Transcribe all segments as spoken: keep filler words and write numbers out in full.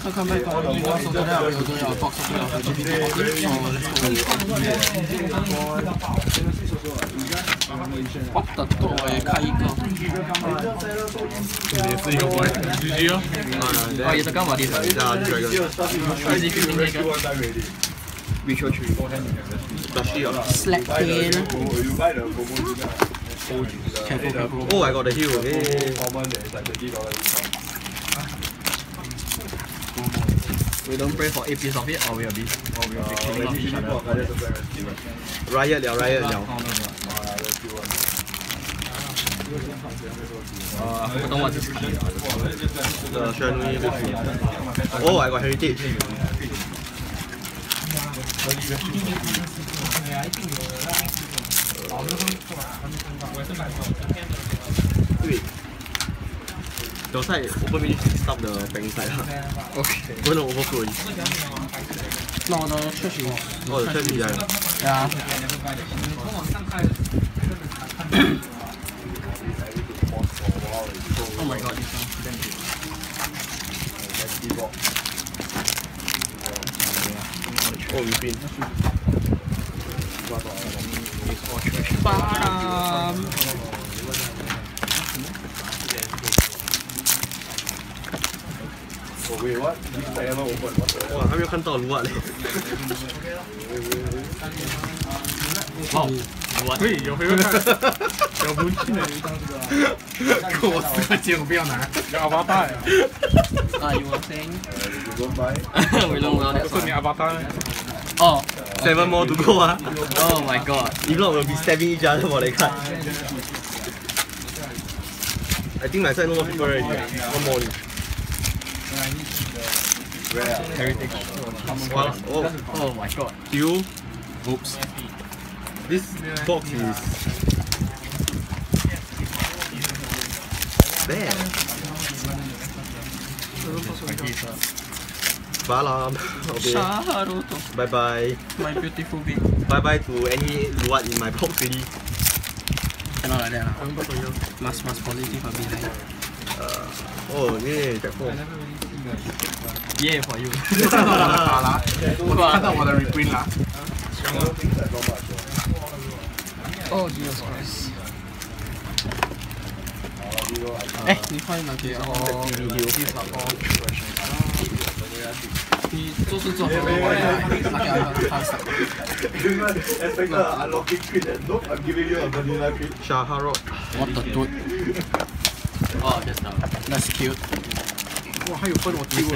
看看麦高，你刚收得了，有的要 box 不了 G B T 十四，哦 ，what the 对，开一个， 也是一个怪 G G 哦， 啊，也是刚把地方， 啊，这个 G G 那个 ，Virtual Tree， Slap tail。 Careful, careful. Oh, I got the heal. Hey. We don't pray for a piece of it, or we will be, or we will be killing off each other. Riot 了 ，Riot 了。 啊，不懂我这是谁啊？ 呃，轩尼的。Oh, I got heritage. 对。Your side open me stop the bank side. Okay. Gonna overflow. No, the church is. Oh, the church is there. Yeah. Oh my god, this one. Oh, we win. Bam. Oh wait, what? I never opened. What the? 哇，还没有看到卢瓦嘞。 哇， 嘿，有没有看？有不去呢？ 给我四块钱，我不要拿。 有阿巴达呀？ 啊，you were saying? You don't buy? We don't know 我说你阿巴达呢？ 哦 Seven more to go 啊 Oh my god. If not, we'll be stabbing each other for the card. I think my side no more people already. One more only. Heritage. Wow. Oh, Oh my god. you. Oops. This box is bad. Balam. Okay. Shaharuto. Bye bye. My beautiful being. Bye bye to any Luat in my box already. Cannot like that lah. Must must positive a bit like. Uh, oh yeah, Jack four. Yeah for you. 我看到我的卡啦，我看到我的 reprint 啦。 Oh Jesus Christ. 哎，你换哪个？哦，你做事做好了，我来拿给他他手。 Expect the unlocking crit and nope, I'm giving you a vanilla crit. Shaharot. What the dude? Oh, just now. That's cute. 哇，还有分我丢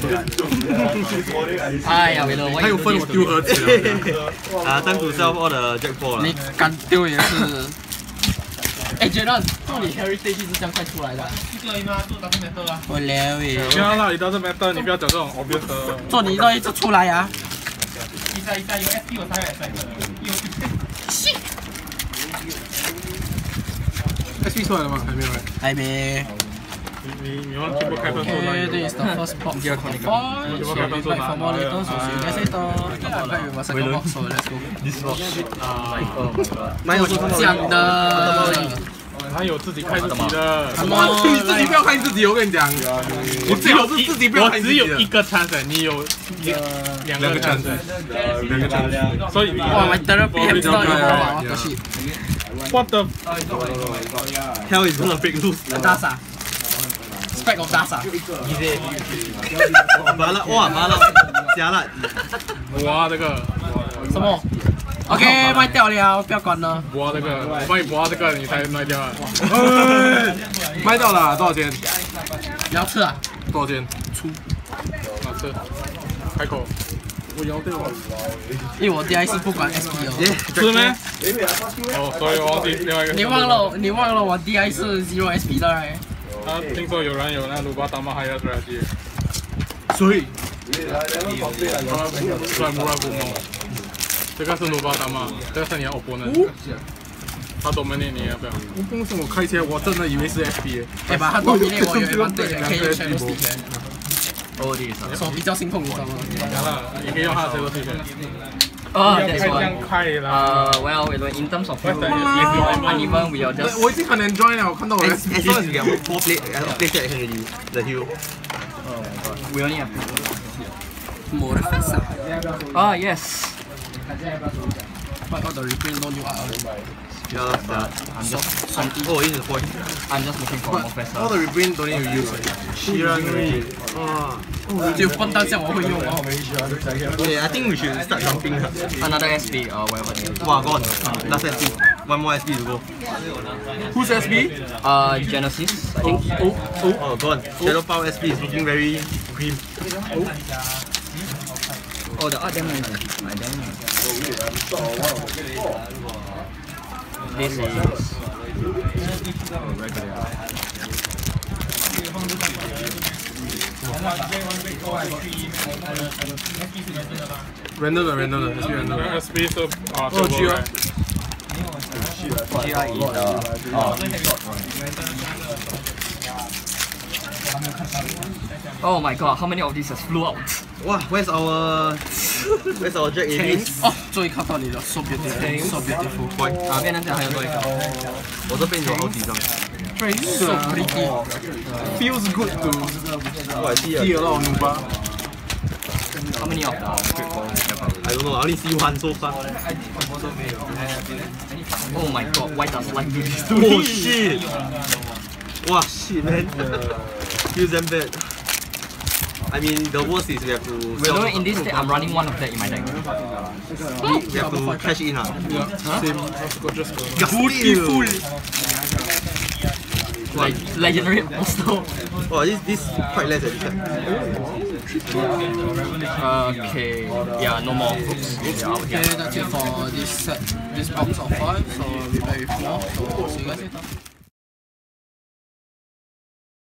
了。 哎呀，为了我还有分我丢盒子了。 啊 time to sell all the Jack four 了。 你敢丢也是。哎 ，Jaden， 做你 heritage 是这样快出来的。一个而已吗？做 double metal 啊。我了耶。 不要啦，你到这边等，你不要讲这种 obvious 的。 做你都一直出来呀。 一下一下有 S P 我才有 S P 有。 S P 出来了吗？还没有哎。 还没。 你你忘记不开分数了 Okay, this is the first box of the fight. So we back for more later, so see you guys later. Come on, back with a second box, so let's go. This box. Ah, oh my god. 蛮有说讲的。 他有自己看自己的。 什么？ 你自己不要看自己，我跟你讲。你最好是自己不要看自己。我只有一个 chance， 你有两个 chance， 两个 chance， 所以你。 哇 ，my therapy have not evolved. What the shit? What the hell is gonna break loose? Dasa. Spec of Dasa. Easy. 麻辣哇，麻辣加辣。 哇，这个什么 ？OK， 卖掉了，不要管了。 哇，这个我帮你挖这个，你才卖掉啊。卖掉了，多少钱？ 你要吃啊？ 多少钱？出。啊，吃。开口。我摇掉了。 因为我 D I 是不管 S P 哦。 是咩？哦，所以我忘记另外一个。 你忘了，你忘了我 D I 是 zero S P 的哎。 他听说有人有那鲁巴达玛还要出来接，所以出来木兰古梦，这个是鲁巴达玛，这个是你的 opponent， 他多没念你要不要？我刚刚我开起来，我真的以为是 S P， 哎，把他多没念我有一万对，可以用 shadow stick。 哦，这个手比较心痛，你知道吗？ 好了，你可以用他的 shadow stick。 Oh, that's why. Uh, well, in terms of you, if you are uneven, we are just. 我已经很 enjoy 了，我看到我的。 As long as you get four plate, plate check already, the heal. Oh my god. We only have More faster. Ah, yes. But all the reprint don't you are. Yeah, But I'm just, I'm, oh, this is point. I'm just looking for more faster. All the reprint don't need to use. Shiran already. Ah. 就笨蛋像我会用哦。 Okay, I think we should start jumping. Another S P or whatever. Wow, God. Last S P. One more S P to go. Who's S B? Uh, Genesis, I think. Oh, oh. Oh, God. Shadow Power S P is looking very grim. Oh, the art damn nice. I damn nice. This is oh, regular. Random 的 random 的 S B random 的 S B 是啊， 哦 G 啊 G I is the uh, oh my god, how many of these has flew out? Wow, where's our where's our Jack Avis? 哦，终于看到你了 ，so beautiful，so beautiful。 Boy, 啊，变成这样还有多一个。 我这边有好几张。 So pretty. Feels good to Oh, I see. see a lot of Nuba. How many of the I don't know. I only see one so far. oh my god, why does life do this to Oh me? shit! Wow, shit, man. Feels damn bad. I mean, the worst is we have to. You know, in this state, I'm running one of that in my deck. We, we have to cash in, huh? Yeah, same. Got just go. Beautiful. Like legendary also. Oh, this this quite less at this time. Okay, yeah, no more. Oops. Yeah, out Okay, here. that's it for this set, this box of five. So we'll be back with more. So see you guys later.